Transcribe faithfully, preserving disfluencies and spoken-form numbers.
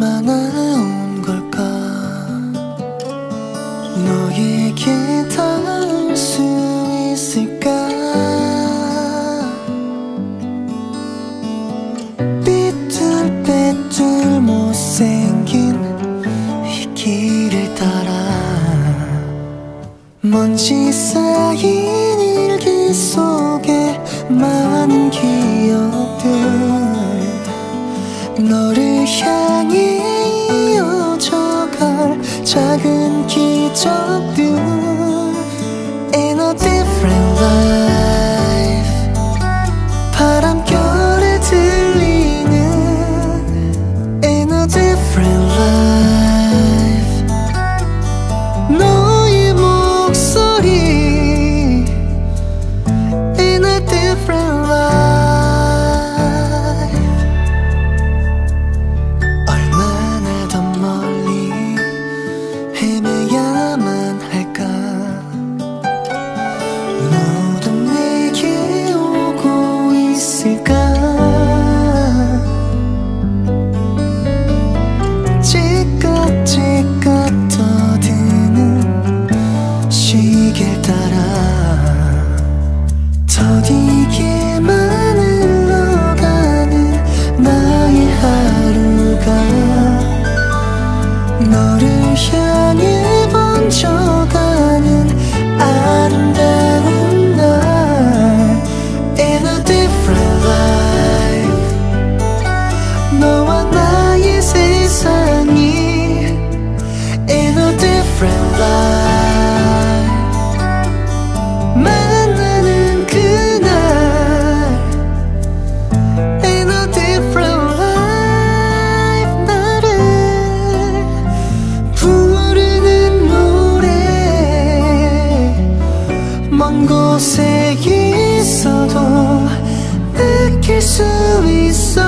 얼마나 온 걸까? 너에게 닿을 수 있을까? 삐뚤빼뚤 못생긴 이 길을 따라 먼지 쌓인 일기 속에 많은 기억들, 너를 향해 이어져갈 작은 기적들. In a different life, 바람결에 들리는 In a different life, 너의 목소리 In a different life. 얼마나 더 멀리 헤매야만 할까? 너도 내게 오고 있을까? 찌깍찌깍 떠드는 시계를 따라 더디게만 흘러가는 나의 하루가 너를 향해 번져가는 아름다운 날. In a different life, 너와 나의 세상이 In a different life, 만나는 그날 In a different life, 나를 부르는 노래 먼 곳에 있어도 느낄 수 있어.